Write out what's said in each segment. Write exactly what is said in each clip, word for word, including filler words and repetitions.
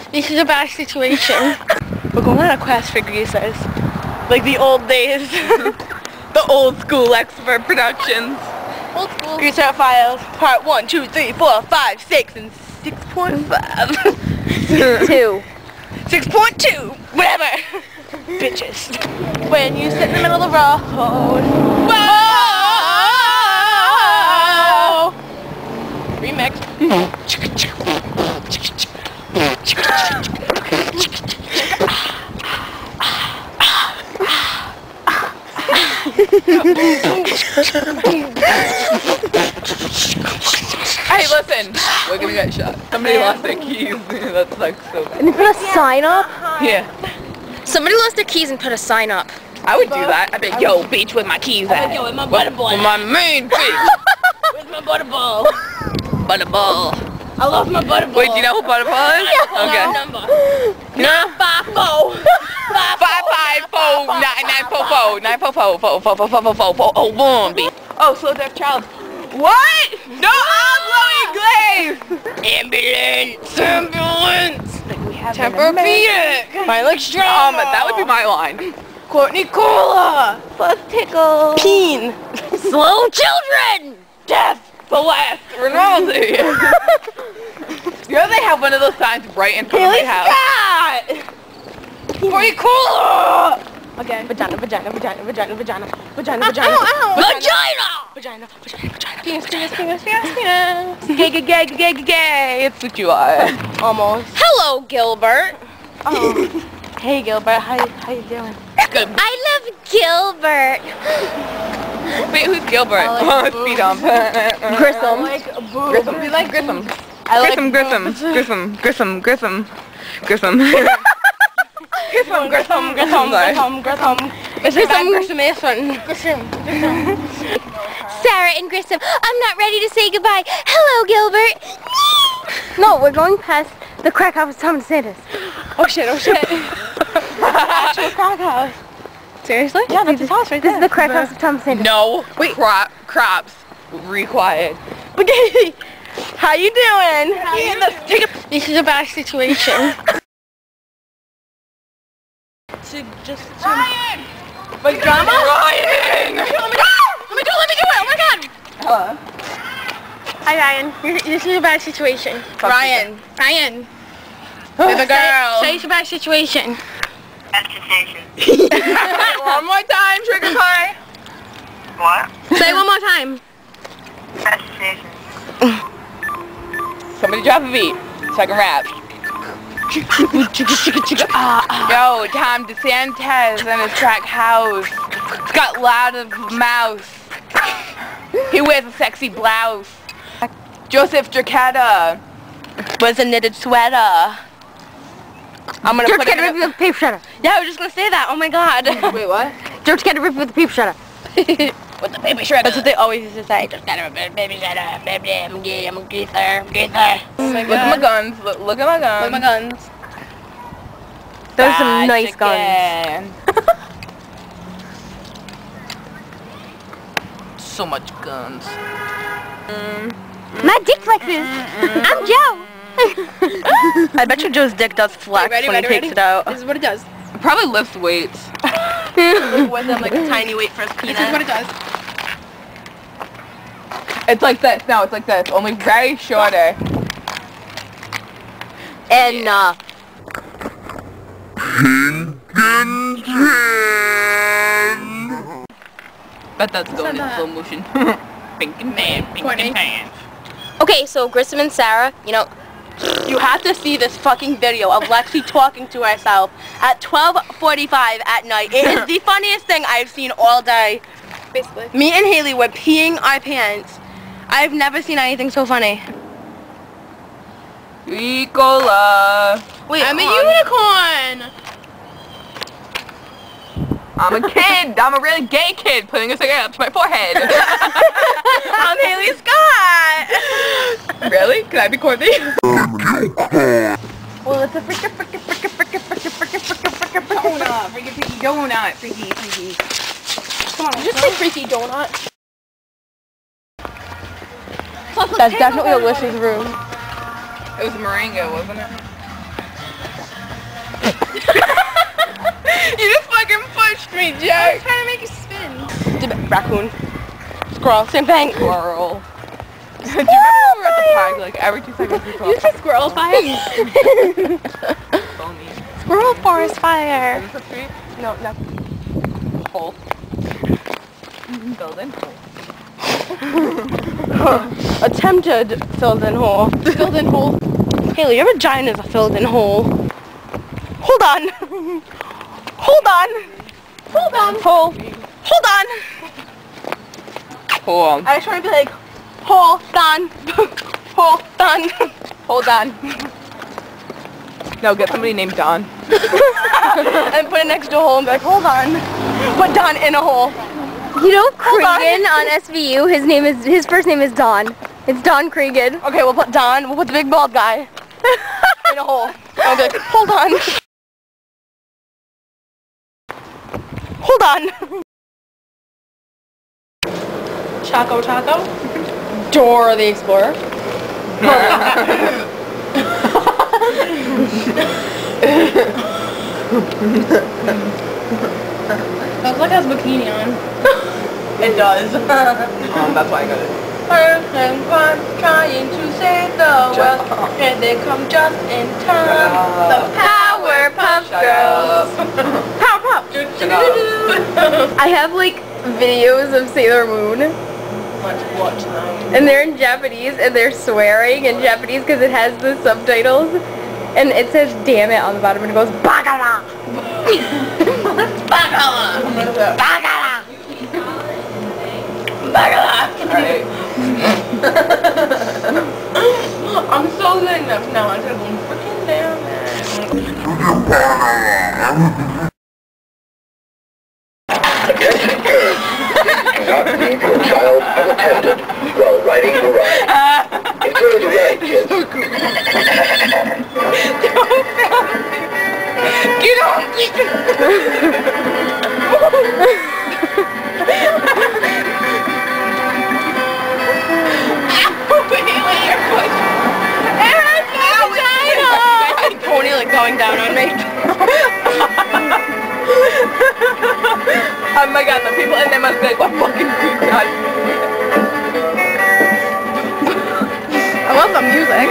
This is a bad situation. We're going on a quest for greasers. Like the old days. The old school expert productions. Old school. Greaser Files, part one, two, three, four, five, six, and six point five. Two. Six point two. Whatever. Bitches. When you sit in the middle of the road. Whoa! Remix. Hey, listen, we're gonna get shot. Somebody lost their keys. That's like so bad. And you put a sign up? Yeah. Somebody lost their keys and put a sign up. I would do that. I'd be like, yo, bitch, where's my keys at? Yo, where's my butterball? With my main bitch. Where's my butterball? Butterball. I lost my butterball. Wait, do you know who Butterball is? Okay. Number. No. Five four. Five five four nine nine four four nine four four four four four four four four four oh one B. Oh, slow deaf child. What? No, I'm blowing glaze. Ambulance. Ambulance. Tempur-Pedic. My leg's strong. Um, that would be my line. Courtney Cola. Plus tickle. Peen. Slow children! Death. The last Ronaldo. You know they have one of those signs right in front of my house. Courtney Cola. Again. Vagina, vagina, vagina, vagina, vagina, vagina, vagina. Vagina! Vagina, vagina, vagina. Penis, penis, penis, penis, penis. Gay, gay, gay, gay, gay, gay. It's what you are. Almost. Hello, Gilbert. Oh. Hey, Gilbert. How, how you doing? Good. I love Gilbert. Wait, who's Gilbert? I like Oh, it's Speed Hump. Grissom. I like boobs. Grissom. We like Grissom. I like Grissom, boobs. Grissom, Grissom, Grissom, Grissom, Grissom. Grissom, Grissom, Grissom, Grissom. Grissom, Grissom. Grissom, Grissom, Grissom. Sarah and Grissom, I'm not ready to say goodbye. Hello, Gilbert. No, we're going past the crack house of Tom DeSantis. Oh shit, oh shit. Actual crack house. Seriously? Yeah, that's his house right there. This is the crack house of Tom DeSantis. No, wait, crop, crops required. Okay. How you doing? How you doing? Take a This is a bad situation. To just to Ryan! Like drama? Ryan! Let me do it, let me do it, let me do it, oh my god! Hello. Hi Ryan, this is a bad situation. Ryan. Ryan. With a girl. Say it's a bad situation. Best situation. One more time, trigger pie. What? Say it one more time. Best situation. Somebody drop a beat so I can rap. Yo, Tom DeSantis and his crack house. It's got loud of mouth. He wears a sexy blouse. Joseph Dracetta wears a knitted sweater. I'm gonna George put it Canada in with the paper shredder. Yeah, I was just gonna say that. Oh my god. Wait, what? George Canada with the paper shredder. With the baby shredder. That's what they always used to say. Just got a baby shredder. Baby, I'm gay. I'm a geezer. I'm a geezer. Oh my look at my guns. Look, look at my guns. Look at my guns. Those are some nice guns. So much guns. Mm. My dick flexes. I'm Joe. I bet you Joe's dick does flex ready, when ready, he takes ready? it out. This is what it does. It probably lifts weights. With them like a tiny weight for his penis. This is what it does. It's like this. No, it's like this. Only very shorter. And uh Bet that's going in slow motion. Pinkin' man, pinkin' pan. Okay, so Grissom and Sarah, you know, you have to see this fucking video of Lexi talking to herself at twelve forty-five at night. It is the funniest thing I've seen all day. basically. Me and Haley were peeing our pants. I've never seen anything so funny. Ricola. Wait, I'm a hold on. unicorn! I'm a kid. I'm a really gay kid putting a cigarette up to my forehead. I'm Haley Scott. Really? Can I be Courtney? Well, it's a frickin' frickin' frickin' frickin' frickin' frickin' frickin' frickin' frickin' Donut. Freaky, freaky donut. Freaky, freaky. Come on, Just say freaky donut. That's definitely Alyssa's room. It was a meringue, wasn't it? You just fucking pushed me, I Jack. was trying to make you spin. Raccoon. Squirrel. Same thing. Squirrel. Do you remember when we were at the park, like every two seconds we saw You said squirrel fire? foamy? Squirrel forest fire. Is this a street? No, no. Hole. Filled in hole. Attempted filled in hole. Filled in hole. Haley, your vagina is a filled in hole. Hold on. Hold on. Hold on. Hole. Hold on. Hole. I was trying to be like, hold on. Hold on. Hold on. No, get somebody named Don. And put it next to a hole and be like, hold on. Put Don in a hole. You know Hold on. Cregan on S V U, his name is, his first name is Don. It's Don Cregan. Okay, we'll put Don, we'll put the big bald guy in a hole. I'll be like, hold on. Hold on. Choco Taco. Dora the Explorer. Looks like it has a bikini on. It does. Um, that's why I got it. Earth and Fun trying to save the world. Here they come just in time. The Powerpuff Girls. Powerpuff. Shut up. I have like videos of Sailor Moon, Let's watch them. and they're in Japanese, and they're swearing in Japanese because it has the subtitles, and it says "damn it" on the bottom, and it goes "bagara." Bagala. Bagala. Bagala. Alright. I'm so good enough now. I gotta go freaking down Not leave your child unattended while riding the ride. Enjoy the ride, kids. Get off! Tony like going down on me. Oh my god, the people in there must be like, what fucking dude, God. I love the music.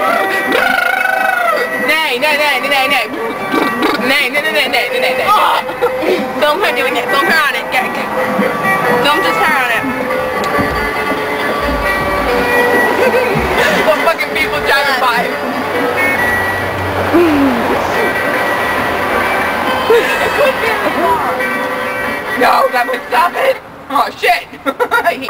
Nay, nay, nay, nay, nay, nay. Nay, nay, nay, nay, nay, nay, nay. Film her doing it. Film her on it. Yeah, okay. Film just her on it. What fucking people driving by? It could be in the car. No, that would stop it. Oh shit. I hate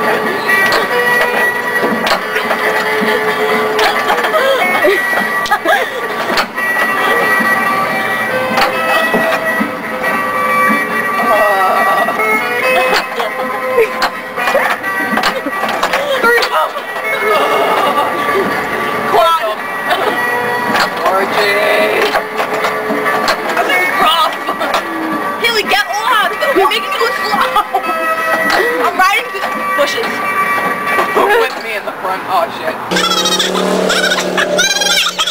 Quad. Gorgeous. This is rough. Haley, get lost. You're making me look slow. I'm riding through the bushes. With me in the front. Oh shit.